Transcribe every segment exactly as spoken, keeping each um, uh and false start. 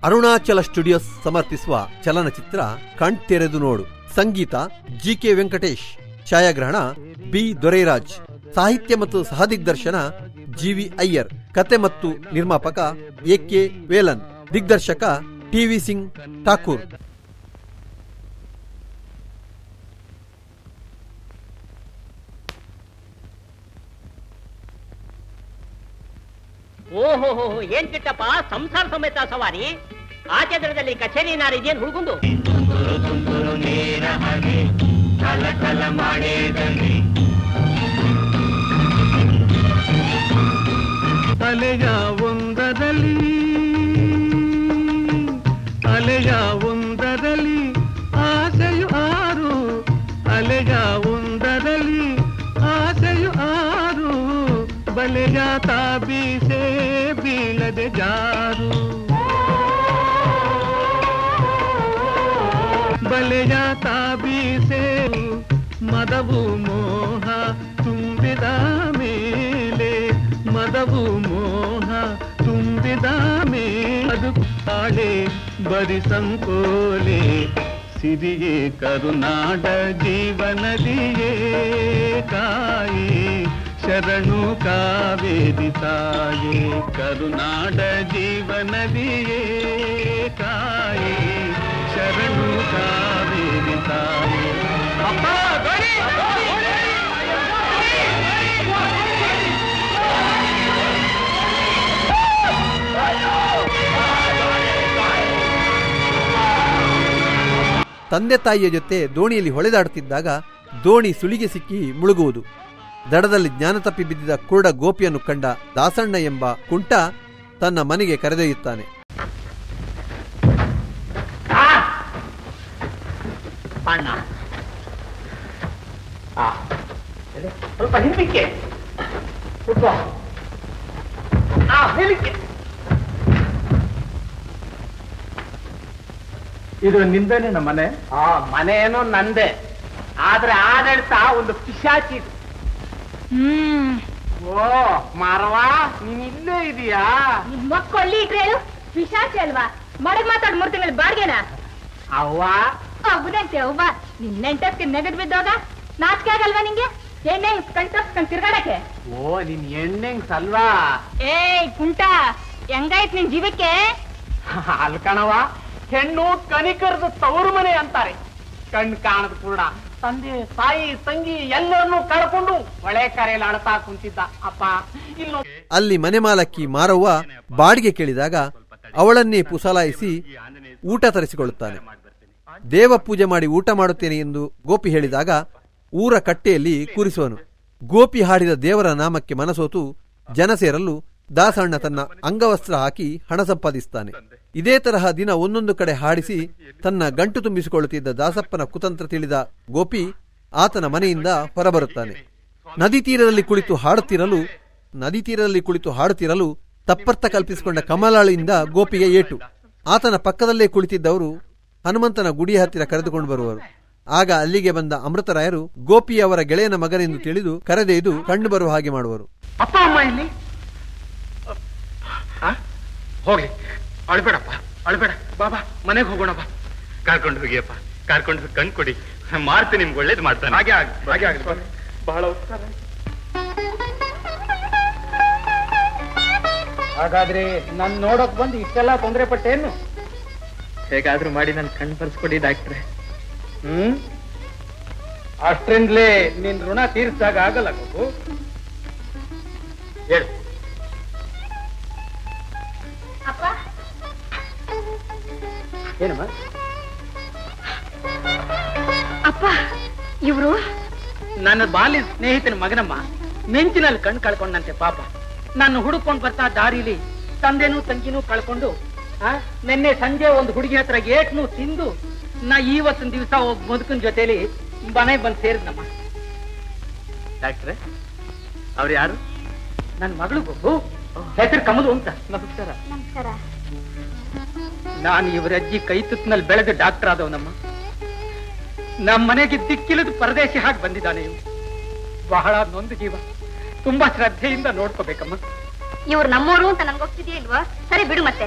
Arunachal studios ಸಮರ್ಪಿಸುವ ಚಲನಚಿತ್ರ ಕಣ್ತೆರೆದು ನೋಡು. ಸಂಗೀತ ಜಿ ಕೆ ವೆಂಕಟೇಶ್, ಛಾಯಾಗ್ರಹಣ ಬಿ ದೊರೈರಾಜ್, ಸಾಹಿತ್ಯ ಮತ್ತು ಸಹದಿಗ್ದರ್ಶನ ಜಿ ವಿ ಅಯ್ಯರ್, ಕತೆ ಮತ್ತು ನಿರ್ಮಾಪಕ ಎ ಕೆ ವೇಲನ್, ದಿಗ್ದರ್ಶಕ ಟಿ ವಿ ಸಿಂಗ್ ಠಾಕೂರ್. ಓಹೋ ಏನ್ ಕಿಟ್ಟಪ್ಪ, ಸಂಸಾರ ಸಮೇತ ಸವಾರಿ ಆಚೆದ್ರದಲ್ಲಿ ಕಚೇರಿ ಏನಾರು ಇದೆಯೇನು ಹುಡುಗುಂದು? ಅಲೆಯ ಒಂದರಲ್ಲಿ ಅಲೆಯ ಒಂದರಲ್ಲಿ ಆಸೆಯು ಆರು, ಅಲೆಯ ಒಂದರಲ್ಲಿ ಆಸೆಯು ಆರು, ಬಲೆಯ ತಾಬೀಸೆ ಬೀಳದೆ ಜಾರು, ಬಲೆಯ ತಾಬೀಸೆ ಮದವು ಮೋಹ ತುಂಬಿದ ಮೇಲೆ, ಮದವು ಮೋಹ ತುಂಬಿದ ಮೇಲೆ ಅದು ಕಾಳೆ ಬರಿ ಸಂಕೋಲೆ, ಸಿರಿಯೇ ಕರುನಾಡ ಜೀವನದಿಯೇ ಕಾಯಿ ಶರಣು ಕಾವೇರಿ ತಾಯೇ, ಕರುನಾಡ ಜೀವನದಿಯೇ ಕಾಯಿ ಶರಣು ಕಾವೇರಿ ತಾಯೇ. ತಂದೆ ತಾಯಿಯ ಜೊತೆ ದೋಣಿಯಲ್ಲಿ ಹೊಳೆದಾಡುತ್ತಿದ್ದಾಗ ದೋಣಿ ಸುಳಿಗೆ ಸಿಕ್ಕಿ ಮುಳುಗುವುದು. ದಡದಲ್ಲಿ ಜ್ಞಾನ ತಪ್ಪಿ ಬಿದ್ದಿದ್ದ ಕುರುಡ ಗೋಪಿಯನ್ನು ಕಂಡ ದಾಸಣ್ಣ ಎಂಬ ಕುಂಟ ತನ್ನ ಮನೆಗೆ ಕರೆದೊಯ್ಯುತ್ತಾನೆ. ಸ್ವಲ್ಪ ಹಿಂದಕ್ಕೆ ಇದು ನಿಂದೇನೆ ನಮ್ಮ ಮನೆ? ಆ ಮನೆ ಏನೋ ನಂದೆ, ಆದ್ರೆ ಆಡಳಿತ ಒಂದು ಪಿಶಾಚಿ. ಹ್ಮ್ ಓ ಮಾರವಾ, ನೀನ್ ಇಲ್ಲೇ ಇದೀಯಾ? ನಿಮ್ ಮಕ್ಕಳು ಇಟ್ರೆ ಪಿಶಾಚಿ ಅಲ್ವಾ? ಮಡಗ್ ಮಾತಾಡ್ ಮೂರ್ ತಿಂಗಳ ಬಾಡ್ಗೆನ ಅವ್ವ ಹೌದಂತೆ. ಅವ್ವ ನಿನ್ ನೆಂಟಕ್ಕೆ ನೆಗದ್ ಬಿದ್ದೋಗ ನಾಚಿಕೆ ಆಗಲ್ವಾ ನಿಂಗೆ? ಎಣ್ಣೆ ಕಣ್ತಪ್ಸ್ಕೊಂಡ್ ತಿರ್ಗಾಡಕ್ಕೆ. ಓ ನಿನ್ ಎಣ್ಣೆಂಗ್ ಸಲ್ವಾ? ಏಯ್ ಕುಂಟ, ಹೆಂಗಾಯ್ತು ನಿನ್ ಜೀವಕ್ಕೆ? ಅಲ್ಕಣವ, ಹೆಣ್ಣು ಕನಿಕರದ ತವರು ಮನೆ ಅಂತಾರೆ. ಕಣ್ ಕಾಣದ ಕೂಡ ತಂದೆ ತಾಯಿ ತಂಗಿ ಎಲ್ಲರನ್ನೂ ಕಳ್ಕೊಂಡು ಒಳೆ ಕರೆಯಲ್ಲಿ ಅಳ್ತಾ ಕುಂತಿದ್ದ ಅಪ್ಪ. ಇಲ್ಲೋ ಅಲ್ಲಿ ಮನೆ ಮಾಲಕ್ಕಿ ಮಾರವ್ವ ಬಾಡಿಗೆ ಕೇಳಿದಾಗ ಅವಳನ್ನೇ ಪುಸಲಾಯಿಸಿ ಊಟ ತರಿಸಿಕೊಳ್ಳುತ್ತಾನೆ. ದೇವ ಪೂಜೆ ಮಾಡಿ ಊಟ ಮಾಡುತ್ತೇನೆ ಎಂದು ಗೋಪಿ ಹೇಳಿದಾಗ ಊರ ಕಟ್ಟೆಯಲ್ಲಿ ಕೂರಿಸುವನು. ಗೋಪಿ ಹಾಡಿದ ದೇವರ ನಾಮಕ್ಕೆ ಮನಸೋತು ಜನ ಸೇರಲು ದಾಸಣ್ಣ ತನ್ನ ಅಂಗವಸ್ತ್ರ ಹಾಕಿ ಹಣ ಸಂಪಾದಿಸುತ್ತಾನೆ. ಇದೇ ತರಹ ದಿನ ಒಂದೊಂದು ಕಡೆ ಹಾಡಿಸಿ ತನ್ನ ಗಂಟು ತುಂಬಿಸಿಕೊಳ್ಳುತ್ತಿದ್ದ ದಾಸಪ್ಪನ ಕುತಂತ್ರ ತಿಳಿದ ಗೋಪಿ ಆತನ ಮನೆಯಿಂದ ಹೊರಬರುತ್ತಾನೆ. ನದಿ ತೀರದಲ್ಲಿ ಕುಳಿತು ಹಾಡುತ್ತಿರಲು ನದಿ ತೀರದಲ್ಲಿ ಕುಳಿತು ಹಾಡುತ್ತಿರಲು ತಪ್ಪರ್ಥ ಕಲ್ಪಿಸಿಕೊಂಡ ಕಮಲಾಳಿಯಿಂದ ಗೋಪಿಗೆ ಏಟು. ಆತನ ಪಕ್ಕದಲ್ಲೇ ಕುಳಿತಿದ್ದವರು ಹನುಮಂತನ ಗುಡಿಯ ಹತ್ತಿರ ಕರೆದುಕೊಂಡು ಬರುವರು. ಆಗ ಅಲ್ಲಿಗೆ ಬಂದ ಅಮೃತರಾಯರು ಗೋಪಿಯವರ ಗೆಳೆಯನ ಮಗನೆಂದು ತಿಳಿದು ಕರೆದೊಯ್ದು ಕಂಡು ಬರುವ ಹಾಗೆ ಮಾಡುವರು. ಅಪ್ಪ ಅಮ್ಮ ಇಲ್ಲಿ ಹೋಗ್ಲಿ, ಅಳ್ಬೇಡಪ್ಪ ಅಳ್ಬೇಡ, ಬಾಬಾ ಮನೆಗೆ ಹೋಗೋಣ ಬಾ. ಕಾರ್ಕೊಂಡು ಹೋಗಿಯಪ್ಪ, ಕಾರ್ಕೊಂಡು ಹೋಗಿ ಕಣ್ ಕೊಡಿ, ಮಾರ್ತಿ ನಿಮ್ಗೆ ಒಳ್ಳೇದು ಮಾಡ್ತಾನೆ. ಹಾಗೆ ಆಗ ಹಾಗೆ ಆಗ ಬಹಳ ಉತ್ಸಾಹ. ಹಾಗಾದ್ರೆ ನನ್ ನೋಡಕ್ ಬಂದು ಇಷ್ಟೆಲ್ಲ ತೊಂದರೆ ಪಟ್ಟೇನು? ಹೇಗಾದ್ರೂ ಮಾಡಿ ನನ್ ಕಣ್ ಬರ್ಸ್ಕೊಡಿ ಡಾಕ್ಟ್ರೆ. ಹ್ಮ್ ಅಷ್ಟ್ರಿಂದಲೇ ನಿನ್ ಋಣ ತೀರ್ಸಾಗ ಆಗಲ್ಲ ಗೋ. ಹೇಳು ಏನಮ್ಮ? ಅಪ್ಪ ಇವ್ರು ನನ್ನ ಬಾಲ್ಯ ಸ್ನೇಹಿತನ ಮಗನಮ್ಮ. ಮೆಂಚಿನಲ್ಲಿ ಕಣ್ ಕಳ್ಕೊಂಡಂತೆ ಪಾಪ. ನಾನು ಹುಡುಕೊಂಡು ಬರ್ತಾ ದಾರಿಲಿ ತಂದೆನೂ ತಂಗಿನೂ ಕಳ್ಕೊಂಡು ನಿನ್ನೆ ಸಂಜೆ ಒಂದು ಹುಡುಗಿ ಹತ್ರ ಏಟ್ನು ತಿಂದು ನಾ ಇವತ್ತಿನ ದಿವಸ ಒಬ್ಬ ಮುದುಕನ ಜೊತೆಲಿ ಮನೆ ಬಂದು ಸೇರಿದ್ನಮ್ಮ. ಡಾಕ್ಟ್ರೆ ಅವ್ರು ಯಾರು? ನನ್ನ ಮಗಳು ಗೊಬ್ಬು, ಹೆಸರು ಕಮಲು ಅಂತ. ನಮಸ್ಕಾರ. ನಮಸ್ಕಾರ. ನಾನು ಇವರ ಅಜ್ಜಿ ಕೈ ತುತ್ತಿನಲ್ಲಿ ಬೆಳೆದ ಡಾಕ್ಟರ್ ಆದವನಮ್ಮ. ನಮ್ಮ ಮನೆಗೆ ದಿಕ್ಕಿಳಿದು ಪರದೇಶಿ ಹಾಗೆ ಬಂದಿದ್ದಾನೆ. ಇವು ಬಹಳ ನೊಂದು ಜೀವ, ತುಂಬಾ ಶ್ರದ್ಧೆಯಿಂದ ನೋಡ್ಕೋಬೇಕಮ್ಮ. ಇವ್ರು ನಮ್ಮೂರು ಅಂತ ನನ್ಗೆ ಗೊತ್ತಿದೆಯಾ ಇಲ್ವಾ? ಸರಿ ಬಿಡು ಮತ್ತೆ.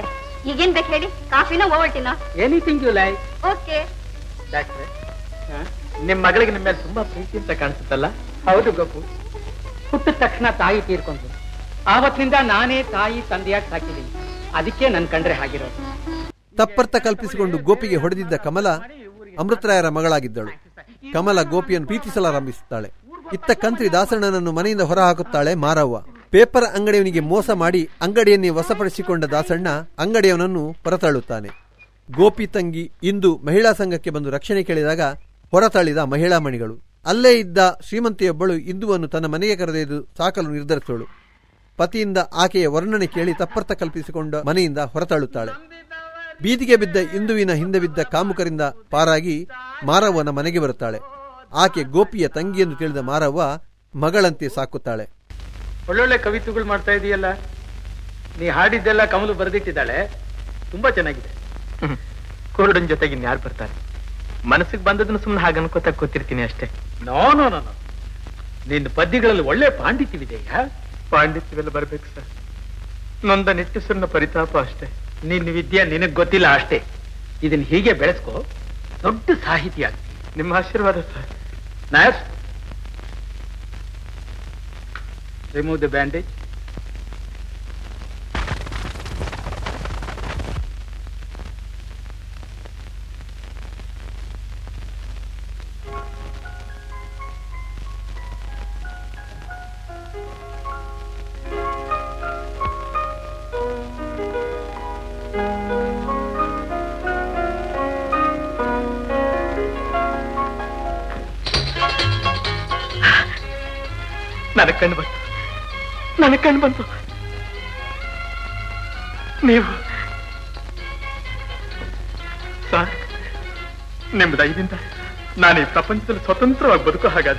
ಈಗೇನ್ ಬೇಕು ಹೇಳಿ? ಕಾಫಿನ ಓವಲ್ಟಿನ? Anything you like. ಓಕೆ. ಡಾಕ್ಟ್ರೆ, ನಿಮ್ ಮಗಳಿಗೆ ನಿಮ್ಮ ಮೇಲೆ ತುಂಬಾ ಪ್ರೀತಿ ಅಂತ ಕಾಣಿಸುತ್ತಲ್ಲ? ಹೌದು ಗೋಪು, ಹುಟ್ಟಿದ ತಕ್ಷಣ ತಾಯಿ ತೀರ್ಕೊಂಡ್ರು. ಆವತ್ತಿನಿಂದ ನಾನೇ ತಾಯಿ ತಂದೆಯಾಗಿ ಸಾಕಿದ್ದೀನಿ. ಅದಕ್ಕೆ ನನ್ ಕಂಡ್ರೆ ಹಾಗಿರೋದು. ತಪ್ಪರ್ಥ ಕಲ್ಪಿಸಿಕೊಂಡು ಗೋಪಿಗೆ ಹೊಡೆದಿದ್ದ ಕಮಲ ಅಮೃತರಾಯರ ಮಗಳಾಗಿದ್ದಳು. ಕಮಲ ಗೋಪಿಯನ್ನು ಪ್ರೀತಿಸಲಾರಂಭಿಸುತ್ತಾಳೆ. ಇತ್ತ ಕಂತ್ರಿ ದಾಸಣ್ಣನನ್ನು ಮನೆಯಿಂದ ಹೊರ ಹಾಕುತ್ತಾಳೆ ಮಾರವ್ವ. ಪೇಪರ್ ಅಂಗಡಿಯವನಿಗೆ ಮೋಸ ಮಾಡಿ ಅಂಗಡಿಯನ್ನೇ ವಶಪಡಿಸಿಕೊಂಡ ದಾಸಣ್ಣ ಅಂಗಡಿಯವನನ್ನು ಹೊರತಳ್ಳುತ್ತಾನೆ. ಗೋಪಿ ತಂಗಿ ಇಂದು ಮಹಿಳಾ ಸಂಘಕ್ಕೆ ಬಂದು ರಕ್ಷಣೆ ಕೇಳಿದಾಗ ಹೊರತಳ್ಳಿದ ಮಹಿಳಾ ಮಣಿಗಳು. ಅಲ್ಲೇ ಇದ್ದ ಶ್ರೀಮಂತಿಯೊಬ್ಬಳು ಇಂದುವನ್ನು ತನ್ನ ಮನೆಗೆ ಕರೆದೊಯ್ದು ಸಾಕಲು ನಿರ್ಧರಿಸಳು. ಪತಿಯಿಂದ ಆಕೆಯ ವರ್ಣನೆ ಕೇಳಿ ತಪ್ಪರ್ಥ ಕಲ್ಪಿಸಿಕೊಂಡ ಮನೆಯಿಂದ ಹೊರತಳ್ಳುತ್ತಾಳೆ. ಬೀದಿಗೆ ಬಿದ್ದ ಇಂದುವಿನ ಹಿಂದೆ ಬಿದ್ದ ಕಾಮುಕರಿಂದ ಪಾರಾಗಿ ಮಾರವ್ವನ ಮನೆಗೆ ಬರುತ್ತಾಳೆ. ಆಕೆ ಗೋಪಿಯ ತಂಗಿಯೆಂದು ತಿಳಿದ ಮಾರವ್ವ ಮಗಳಂತೆ ಸಾಕುತ್ತಾಳೆ. ಒಳ್ಳೊಳ್ಳೆ ಕವಿತೆಗಳು ಮಾಡ್ತಾ ಇದೆಯಲ್ಲ, ನೀ ಹಾಡಿದ್ದೆಲ್ಲ ಕಮಲು ಬರೆದಿಟ್ಟಿದ್ದಾಳೆ, ತುಂಬಾ ಚೆನ್ನಾಗಿದೆ. ಕುರುಡನ್ ಜೊತೆಗೆ ಇನ್ಯಾರು ಬರ್ತಾರೆ? ಮನಸ್ಸಿಗೆ ಬಂದದನ್ನು ಸುಮ್ಮನೆ ಹಾಗೆ ಅನ್ಕೋತಾ ಕೂತಿರ್ತೀನಿ ಅಷ್ಟೇ. ನೋ ನೋ ನೋ ನಿನ್ನ ಪದ್ಯಗಳಲ್ಲಿ ಒಳ್ಳೆ ಪಾಂಡಿತ್ಯವಿದೆಯಾ? ಪಾಂಡಿತ್ಯವೆಲ್ಲ ಬರ್ಬೇಕು ಸರ್. ನೊಂದ ನಿಟ್ಟುಸರನ್ನ ಪರಿತಾಪ ಅಷ್ಟೇ. ನಿನ್ನ ವಿದ್ಯೆ ನಿನಗ್ ಗೊತ್ತಿಲ್ಲ ಅಷ್ಟೇ. ಇದನ್ನ ಹೀಗೆ ಬೆಳೆಸ್ಕೋ, ದೊಡ್ಡ ಸಾಹಿತಿ ಆಗ್ತಿ. ನಿಮ್ಮ ಆಶೀರ್ವಾದ sir. Nurse, remove the bandage. ನನಗೆ ಕಣ್ಣು ಬಂತು, ನನಗೆ ಕಣ್ಣು ಬಂತು. ನೀವು ಸರ್, ನಿಮ್ಮ ದಯದಿಂದ ನಾನು ಈ ಪ್ರಪಂಚದಲ್ಲಿ ಸ್ವತಂತ್ರವಾಗಿ ಬದುಕೋ ಹಾಗಾದೆ.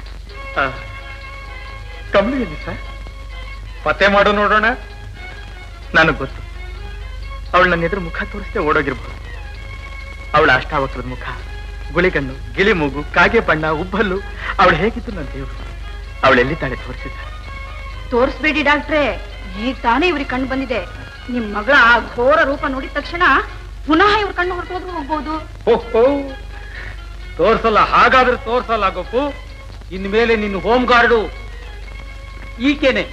ಕಮಲು ಎಲ್ಲಿ ಸರ್? ಪತ್ತೆ ಮಾಡೋ ನೋಡೋಣ. ನನಗೆ ಗೊತ್ತು, ಅವಳು ನನ್ನ ಎದುರು ಮುಖ ತೋರಿಸದೆ ಓಡೋಗಿರ್ಬೋದು. ಅವಳ ಅಷ್ಟಾವಕ್ರದ ಮುಖ, ಗುಳಿಗಣ್ಣು, ಗಿಳಿ ಮೂಗು, ಕಾಗೆ ಬಣ್ಣ, ಉಬ್ಬಲ್ಲು, ಅವಳು ಹೇಗಿದ್ದು ನನ್ನ ದೇವರು. ಅವಳೆಲ್ಲಿದ್ದಾಳೆ ತೋರಿಸಿದ್ದಾರೆ? ತೋರಿಸ್ಬೇಡಿ ಡಾಕ್ಟ್ರೆ, ಈಗ ತಾನೇ ಇವ್ರಿಗೆ ಕಣ್ಣು ಬಂದಿದೆ. ನಿಮ್ ಮಗಳ ಆ ಘೋರ ರೂಪ ನೋಡಿದ ತಕ್ಷಣ ಪುನಃ ಇವ್ರ ಕಣ್ಣು ಹೊರಟೋದ್ರು ಹೋಗ್ಬೋದು. ಓಹೋ, ತೋರ್ಸಲ್ಲ. ಹಾಗಾದ್ರೆ ತೋರ್ಸಲ್ಲ ಗೋಪು. ಇನ್ಮೇಲೆ ನಿನ್ನ ಹೋಮ್ ಗಾರ್ಡು ಈಕೆನೆ.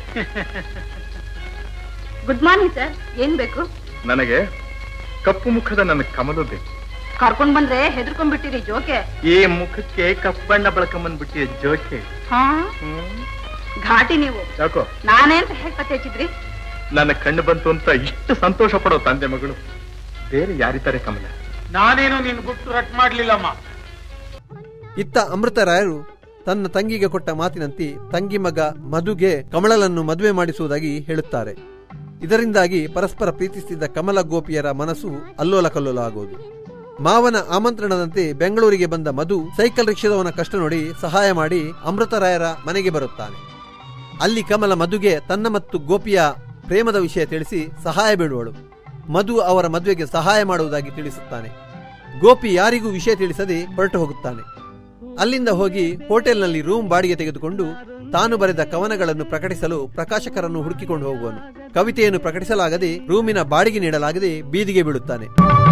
ಗುಡ್ ಮಾರ್ನಿಂಗ್ ಸರ್, ಏನ್ ಬೇಕು? ನನಗೆ ಕಪ್ಪು ಮುಖದ ನನ್ನ ಕಮಲು ಬೇಕು. ಕರ್ಕೊಂಡ್ ಬಂದ್ರೆ ಹೆದರ್ಕೊಂಡ್ಬಿಟ್ಟಿರಿ ಜೋಕೆ. ಈ ಮುಖಕ್ಕೆ ಕಪ್ಪು ಬಣ್ಣ ಬಳಕೊಂಬಂದ್ಬಿಟ್ಟಿಯ ಜೋಕೆ. ಹಾ, ಘಾಟಿ ನೀವು. ಯಾಕೋ ನಾನೇ ಅಂತ ಹೇಗೆ ಪತ್ತೆ ಹಚ್ಚಿದ್ರಿ? ನನ್ನ ಕಣ್ಣು ಬಂತು ಅಂತ ಇಷ್ಟು ಸಂತೋಷ ಪಡೋ ತಂದೆ ಮಗಳು ಬೇರೆ ಯಾರಿದ್ದಾರೆ ಕಮಲ? ನಾನೇನು ನಿನ್ ಗುಟ್ಟು ರಟ್ ಮಾಡ್ಲಿಲ್ಲಮ್ಮ. ಇತ್ತ ಅಮೃತರಾಯರು ತನ್ನ ತಂಗಿಗೆ ಕೊಟ್ಟ ಮಾತಿನಂತೆ ತಂಗಿ ಮಗ ಮಧುಗೆ ಕಮಲನನ್ನು ಮದುವೆ ಮಾಡಿಸುವುದಾಗಿ ಹೇಳುತ್ತಾರೆ. ಇದರಿಂದಾಗಿ ಪರಸ್ಪರ ಪ್ರೀತಿಸುತ್ತಿದ್ದ ಕಮಲ ಗೋಪಿಯರ ಮನಸ್ಸು ಅಲ್ಲೋಲ ಕಲ್ಲೋಲ ಆಗುವುದು. ಮಾವನ ಆಮಂತ್ರಣದಂತೆ ಬೆಂಗಳೂರಿಗೆ ಬಂದ ಮಧು ಸೈಕಲ್ ರಿಕ್ಷಾದವನ ಕಷ್ಟ ನೋಡಿ ಸಹಾಯ ಮಾಡಿ ಅಮೃತರಾಯರ ಮನೆಗೆ ಬರುತ್ತಾನೆ. ಅಲ್ಲಿ ಕಮಲ ಮಧುಗೆ ತನ್ನ ಮತ್ತು ಗೋಪಿಯ ಪ್ರೇಮದ ವಿಷಯ ತಿಳಿಸಿ ಸಹಾಯ ಬೇಡುವಳು. ಮಧು ಅವರ ಮದುವೆಗೆ ಸಹಾಯ ಮಾಡುವುದಾಗಿ ತಿಳಿಸುತ್ತಾನೆ. ಗೋಪಿ ಯಾರಿಗೂ ವಿಷಯ ತಿಳಿಸದೆ ಹೊರಟು ಹೋಗುತ್ತಾನೆ. ಅಲ್ಲಿಂದ ಹೋಗಿ ಹೋಟೆಲ್ನಲ್ಲಿ ರೂಮ್ ಬಾಡಿಗೆ ತೆಗೆದುಕೊಂಡು ತಾನು ಬರೆದ ಕವನಗಳನ್ನು ಪ್ರಕಟಿಸಲು ಪ್ರಕಾಶಕರನ್ನು ಹುಡುಕಿಕೊಂಡು ಹೋಗುವನು. ಕವಿತೆಯನ್ನು ಪ್ರಕಟಿಸಲಾಗದೆ ರೂಮಿನ ಬಾಡಿಗೆ ನೀಡಲಾಗದೆ ಬೀದಿಗೆ ಬೀಳುತ್ತಾನೆ.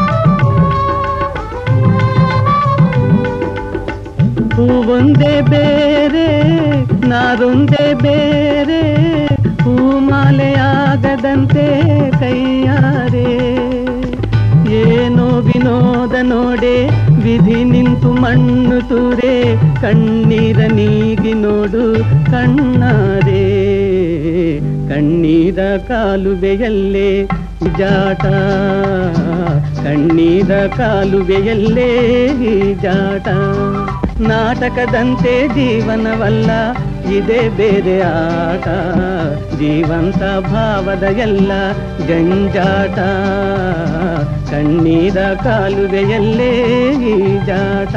ಹೂವೊಂದೇ ಬೇರೆ ನಾರೊಂದೇ ಬೇರೆ, ಹೂಮಾಲೆಯಾಗದಂತೆ ಕೈಯಾರೆ. ಏನೋ ವಿನೋದ ನೋಡೆ ವಿಧಿ ನಿಂತು ಮಣ್ಣು ತೂರೆ, ಕಣ್ಣೀರ ನೀಗಿ ನೋಡು ಕಣ್ಣಾರೆ. ಕಣ್ಣೀರ ಕಾಲುವೆಯಲ್ಲೇ ಜಾಟ, ಕಣ್ಣೀರ ಕಾಲುವೆಯಲ್ಲೇ ಜಾಟ. ನಾಟಕದಂತೆ ಜೀವನವಲ್ಲ ಇದೇ ಬೇರೆ ಆಟ, ಜೀವಂತ ಭಾವದ ಎಲ್ಲ ಜಂಜಾಟ. ಕಣ್ಣೀರ ಕಾಲುವೆಯಲ್ಲೇ ಜಾಟ.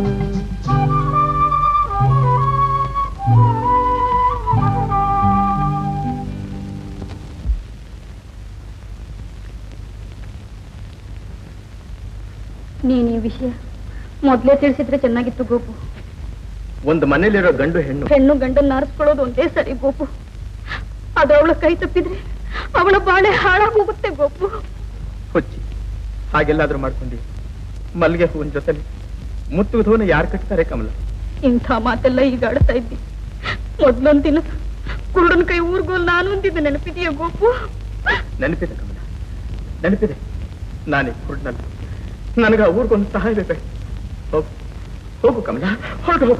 ನೀನ್ ಈ ವಿಷಯ ಮೊದ್ಲೇ ತಿಳಿಸಿದ್ರೆ ಚೆನ್ನಾಗಿತ್ತು ಗೋಪು. ಒಂದು ಮನೇಲಿರೋ ಗಂಡು ಹೆಣ್ಣು ಹೆಣ್ಣು ಗಂಡನ್ನ ಆರಿಸ್ಕೊಳ್ಳೋದು ಒಂದೇ ಸರಿ ಗೋಪು. ಅದು ಅವಳ ಕೈ ತಪ್ಪಿದ್ರೆ ಅವಳ ಬಾಳೆ ಹಾಳಾಗೋಗುತ್ತೆ ಗೋಪು. ಹಾಗೆಲ್ಲಾದ್ರೂ ಮಾಡ್ಕೊಂಡಿ ಮಲ್ಲಿಗೆ ಹೂವಿನ ಜೊತೆಲಿ ಮುತ್ತುವುದವನ್ನ ಯಾರು ಕಟ್ತಾರೆ ಕಮಲ? ಇಂಥ ಮಾತೆಲ್ಲ ಈಗ ಆಡ್ತಾ ಇದ್ದಿ. ಮೊದ್ಲೊಂದ್ ದಿನ ಕುರುಡನ್ ಕೈ ಊರ್ಗೋಲ್ ನಾನು ಅಂತಿದ್ದೆ, ನೆನಪಿದೆಯಾ ಗೋಪು? ನೆನಪಿದೆ ಕಮಲ, ನೆನಪಿದೆ. ನಾನೇ ಕುರುಡನಲ್ಲ, ನನಗ ಊರ್ಗೊಂದು ಸಹಾಯ ಬೇಕಾಯ್ತು. ಹೋಗು ಹೋಗು ಕಮಲ, ಹೋಗು ಹೋಗು.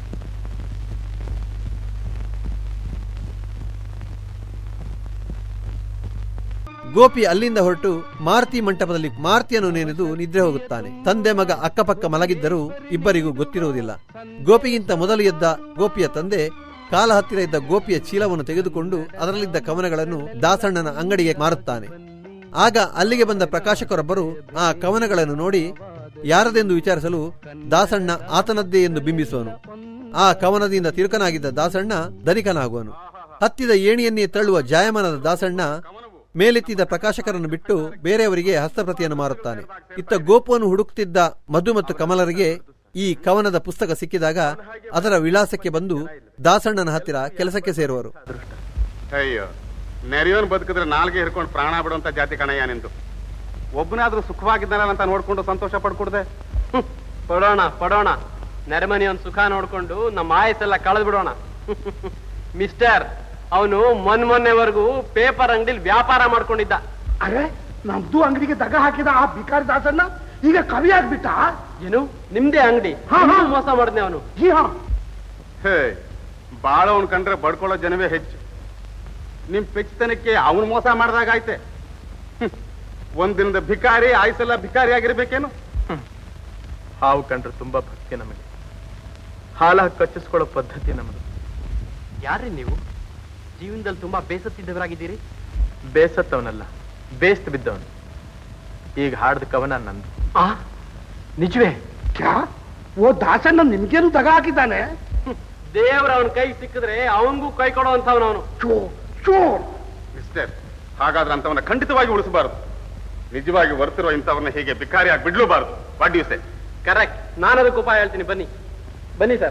ಗೋಪಿ ಅಲ್ಲಿಂದ ಹೊರಟು ಮಾರುತಿ ಮಂಟಪದಲ್ಲಿ ಮಾರುತಿಯನ್ನು ನೆನೆದು ನಿದ್ರೆ ಹೋಗುತ್ತಾನೆ. ತಂದೆ ಮಗ ಅಕ್ಕಪಕ್ಕ ಮಲಗಿದ್ದರೂ ಇಬ್ಬರಿಗೂ ಗೊತ್ತಿರುವುದಿಲ್ಲ. ಗೋಪಿಗಿಂತ ಮೊದಲು ಎದ್ದ ಗೋಪಿಯ ತಂದೆ ಕಾಲ ಹತ್ತಿರ ಇದ್ದ ಗೋಪಿಯ ಚೀಲವನ್ನು ತೆಗೆದುಕೊಂಡು ಅದರಲ್ಲಿದ್ದ ಕವನಗಳನ್ನು ದಾಸಣ್ಣನ ಅಂಗಡಿಗೆ ಮಾರುತ್ತಾನೆ. ಆಗ ಅಲ್ಲಿಗೆ ಬಂದ ಪ್ರಕಾಶಕರೊಬ್ಬರು ಆ ಕವನಗಳನ್ನು ನೋಡಿ ಯಾರದೆಂದು ವಿಚಾರಿಸಲು ದಾಸಣ್ಣ ಆತನದ್ದೇ ಎಂದು ಬಿಂಬಿಸುವನು. ಆ ಕವನದಿಂದ ತಿರುಕನಾಗಿದ್ದ ದಾಸಣ್ಣ ಧನಿಕನಾಗುವನು. ಹತ್ತಿದ ಏಣಿಯನ್ನೇ ತಳ್ಳುವ ಜಾಯಮಾನದ ದಾಸಣ್ಣ ಮೇಲೆತ್ತಿದ್ದ ಪ್ರಕಾಶಕರನ್ನು ಬಿಟ್ಟು ಬೇರೆಯವರಿಗೆ ಹಸ್ತಪ್ರತಿಯನ್ನು ಮಾರುತ್ತಾನೆ. ಇತ್ತ ಗೋಪುವನ್ನು ಹುಡುಕುತ್ತಿದ್ದ ಮಧು ಮತ್ತು ಕಮಲರಿಗೆ ಈ ಕವನದ ಪುಸ್ತಕ ಸಿಕ್ಕಿದಾಗ ಅದರ ವಿಳಾಸಕ್ಕೆ ಬಂದು ದಾಸಣ್ಣನ ಹತ್ತಿರ ಕೆಲಸಕ್ಕೆ ಸೇರುವರು. ಅಯ್ಯೋ, ನೆರೆಯೋನ್ ಬದುಕಿದ್ರೆ ನಾಲ್ಗೆ ಹಿಡ್ಕೊಂಡು ಪ್ರಾಣ ಬಿಡುವಂತ ಜಾತಿ ಕಣಯ್ಯ ನಿಂದು. ಒಬ್ಬನಾದ್ರೂ ಸುಖವಾಗಿದ್ದಾನಲ್ಲ ಅಂತ ನೋಡ್ಕೊಂಡು ಸಂತೋಷ ಪಡ್ಕೊಡ್ದೆ. ಪಡೋಣ ಪಡೋಣ, ನೆರೆಮನೆಯವನ್ ಸುಖ ನೋಡ್ಕೊಂಡು ನಮ್ಮ ಆಯಸ್ಸೆಲ್ಲ ಕಳೆದು ಬಿಡೋಣ. ಮಿಸ್ಟರ್, ಅವನು ಮೊನ್ ಮೊನ್ನೆವರೆಗೂ ಪೇಪರ್ ಅಂಗಡಿಲಿ ವ್ಯಾಪಾರ ಮಾಡ್ಕೊಂಡಿದ್ದ. ಅರೆ, ನಮ್ದು ಅಂಗಡಿಗೆ ದಗ ಹಾಕಿದ ಆ ಬಿಕಾರಿ ದಾಸಣ್ಣ ಈಗ ಕವಿ ಆಗ್ಬಿಟ್ಟ. ಏನು, ನಿಮ್ದೇ ಅಂಗಡಿ? ಮೋಸ ಮಾಡಿದ್ನೆ ಅವನು. ಹೇ, ಬಾಳ ಅವನ್ ಕಂಡ್ರೆ ಬಡ್ಕೊಳ್ಳೋ ಜನವೇ ಹೆಚ್ಚು. ನಿಮ್ ಪೆಚ್ಚತನಕ್ಕೆ ಅವನು ಮೋಸ ಮಾಡ್ದಾಗ ಆಯ್ತೆ. ಒಂದ್ ದಿನದ ಭಿಕಾರಿ ಆಯ್ಸೆಲ್ಲ ಭಿಕಾರಿ ಆಗಿರ್ಬೇಕೇನು? ಹಾವು ಕಂಡ್ರೆ ತುಂಬಾ ಭಕ್ತಿ ನಮಗೆ, ಹಾಲ ಕಚ್ಚಿಸ್ಕೊಳ್ಳೋ ಪದ್ಧತಿ ನಮ್ಮದು. ಯಾರೇ ನೀವು? ಜೀವನದಲ್ಲಿ ತುಂಬಾ ಬೇಸತ್ತಿದ್ದವರಾಗಿದ್ದೀರಿ. ಬೇಸತ್ತವನಲ್ಲ, ಬೇಸ್ತ್ ಬಿದ್ದವನು. ಈಗ ಹಾಡ್ದ ಕವನ ನಂದು. ಆ ನಿಜವೇ? ಕ್ಯಾ? ಓ ದಾಸಣ್ಣ ನಿಮ್ಗೇನು ದಗ ಹಾಕಿದ್ದಾನೆ? ದೇವ್ರ ಅವನ ಕೈ ಸಿಕ್ಕಿದ್ರೆ ಅವನಿಗೂ ಕೈ ಕೊಡುವಂತವನವನು. ಮಿಸ್ಟರ್, ಹಾಗಾದ್ರೆ ಅಂತವನ್ನ ಖಂಡಿತವಾಗಿ ಉಳಿಸಬಾರದು. ನಿಜವಾಗಿ ವರ್ತಿರುವ ಇಂಥವನ್ನ ಹೀಗೆ ಭಿಕಾರಿಯಾಗಿ ಬಿಡ್ಲೂಬಾರದು. What you say? ಕರೆಕ್ಟ್. ನಾನು ಅದಕ್ಕೆ ಉಪಾಯ ಹೇಳ್ತೀನಿ. ಬನ್ನಿ ಬನ್ನಿ ಸರ್.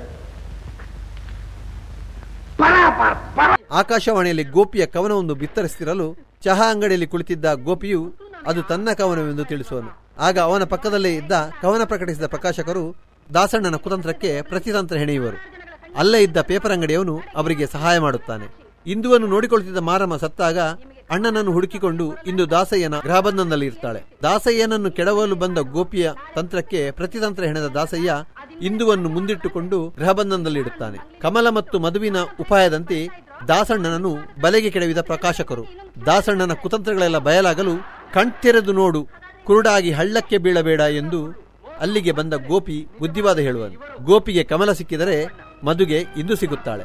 ಆಕಾಶವಾಣಿಯಲ್ಲಿ ಗೋಪಿಯ ಕವನವೊಂದು ಬಿತ್ತರಿಸುತ್ತಿರಲು ಚಹಾ ಅಂಗಡಿಯಲ್ಲಿ ಕುಳಿತಿದ್ದ ಗೋಪಿಯು ಅದು ತನ್ನ ಕವನವೆಂದು ತಿಳಿಸುವನು. ಆಗ ಅವನ ಪಕ್ಕದಲ್ಲೇ ಇದ್ದ ಕವನ ಪ್ರಕಟಿಸಿದ ಪ್ರಕಾಶಕರು ದಾಸಣ್ಣನ ಕುತಂತ್ರಕ್ಕೆ ಪ್ರತಿತಂತ್ರ ಹೆಣೆಯುವರು. ಅಲ್ಲೇ ಇದ್ದ ಪೇಪರ್ ಅಂಗಡಿಯವನು ಅವರಿಗೆ ಸಹಾಯ ಮಾಡುತ್ತಾನೆ. ಇಂದುವನ್ನು ನೋಡಿಕೊಳ್ಳುತ್ತಿದ್ದ ಮಾರಮ್ಮ ಸತ್ತಾಗ ಅಣ್ಣನನ್ನು ಹುಡುಕಿಕೊಂಡು ಇಂದು ದಾಸಯ್ಯನ ಗೃಹಬಂಧನದಲ್ಲಿ ಇರ್ತಾಳೆ. ದಾಸಯ್ಯನನ್ನು ಕೆಡವಲು ಬಂದ ಗೋಪಿಯ ತಂತ್ರಕ್ಕೆ ಪ್ರತಿತಂತ್ರ ಹೆಣೆದ ದಾಸಯ್ಯ ಇಂದುವನ್ನು ಮುಂದಿಟ್ಟುಕೊಂಡು ಗೃಹಬಂಧನದಲ್ಲಿ ಇಡುತ್ತಾನೆ. ಕಮಲ ಮತ್ತು ಮಧುವಿನ ಉಪಾಯದಂತೆ ದಾಸಣ್ಣನನ್ನು ಬಲೆಗೆ ಕೆಡವಿದ ಪ್ರಕಾಶಕರು ದಾಸಣ್ಣನ ಕುತಂತ್ರಗಳೆಲ್ಲ ಬಯಲಾಗಲು ಕಣ್ತೆರೆದು ನೋಡು, ಕುರುಡಾಗಿ ಹಳ್ಳಕ್ಕೆ ಬೀಳಬೇಡ ಎಂದು ಅಲ್ಲಿಗೆ ಬಂದ ಗೋಪಿ ಬುದ್ಧಿವಾದ ಹೇಳುವನು. ಗೋಪಿಗೆ ಕಮಲ ಸಿಕ್ಕಿದರೆ ಮಧುಗೆ ಇಂದು ಸಿಗುತ್ತಾಳೆ.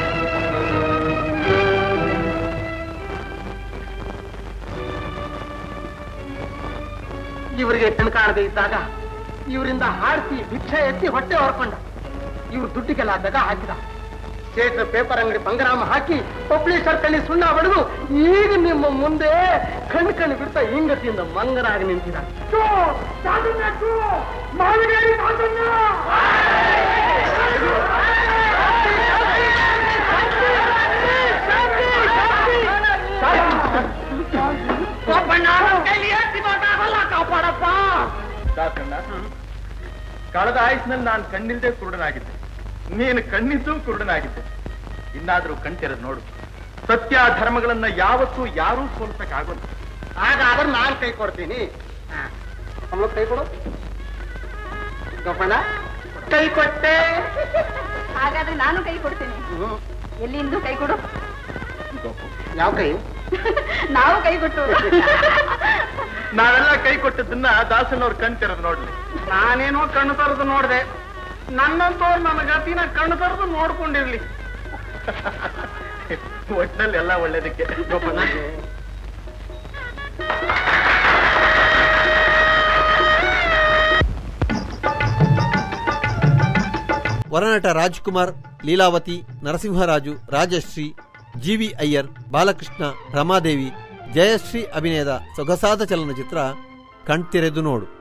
ಇವರಿಗೆ ಕಣ್ ಕಾಣದೆ ಇದ್ದಾಗ ಇವರಿಂದ ಹಾಡಿಸಿ ಭಿಕ್ಷೆ ಎತ್ತಿ ಹೊಟ್ಟೆ ಹೊರ್ಕೊಂಡ. ಇವ್ರು ದುಡ್ಡಿಗೆಲ್ಲ ದಗ ಹಾಕಿದ. ಸೇಟ್ರ ಪೇಪರ್ ಅಂಗಡಿ ಬಂಗರಾಮ ಹಾಕಿ ಪಬ್ಲಿಷರ್ ಕಣ್ಣಿ ಸುಣ್ಣ ಬಡಿದು ಈಗ ನಿಮ್ಮ ಮುಂದೆ ಕಣ್ಣು ಕಣ್ಣು ಬಿಡ್ತಾ ಹಿಂಗತಿಯಿಂದ ಮಂಗನಾಗಿ ನಿಂತಿದ. ಕಾಪಾಡಪ್ಪ. ಕಳೆದ ಆಯುಷ್ನಲ್ಲಿ ನಾನು ಕಣ್ಣಿಲ್ದೆ ಕುರುಡನಾಗಿದ್ದೆ, ನೀನು ಕಣ್ಣಿದ್ದು ಕುರುಡನಾಗಿದ್ದೆ. ಇನ್ನಾದ್ರೂ ಕಣ್ತೆರೆದು ನೋಡು. ಸತ್ಯ ಧರ್ಮಗಳನ್ನ ಯಾವತ್ತೂ ಯಾರೂ ಸೋಲ್ಸಕ್ಕಾಗೋಲ್ಲ. ಹಾಗಾದ್ರೆ ನಾನು ಕೈ ಕೊಡ್ತೀನಿ. ಕೈ ಕೊಡು ಗೋಪಣ್ಣ. ಕೈ ಕೊಟ್ಟೆ. ಹಾಗಾದ್ರೆ ನಾನು ಕೈ ಕೊಡ್ತೀನಿ. ಎಲ್ಲಿಂದು ಕೈ ಕೊಡು. ಯಾವ ಕೈ? ನಾವು ಕೈ ಕೊಟ್ಟು ನಾವೆಲ್ಲ ಕೈ ಕೊಟ್ಟದನ್ನ ದಾಸನವ್ರು ಕಣ್ ತೆರೆದು ನೋಡ್ಲಿ. ನಾನೇನೋ ಕಣ್ಣು ತರದು ನೋಡ್ದೆ. ನನ್ನಂತವ್ರು ನನ್ನ ಗತಿನ ಕಣ್ಣು ತರದು ನೋಡ್ಕೊಂಡಿರ್ಲಿ. ಒಟ್ಟಿನಲ್ಲಿ ಎಲ್ಲ ಒಳ್ಳೇದಕ್ಕೆ. ಗೋಪಣ್ಣ, ವರನಟ ರಾಜ್ಕುಮಾರ್, ಲೀಲಾವತಿ, ನರಸಿಂಹರಾಜು, ರಾಜಶ್ರೀ, ಜಿ ವಿ ಅಯ್ಯರ್, ಬಾಲಕೃಷ್ಣ, ರಮಾದೇವಿ, ಜಯಶ್ರೀ ಅಭಿನಯದ ಸೊಗಸಾದ ಚಲನಚಿತ್ರ ಕಣ್ತೆರೆದು ನೋಡು.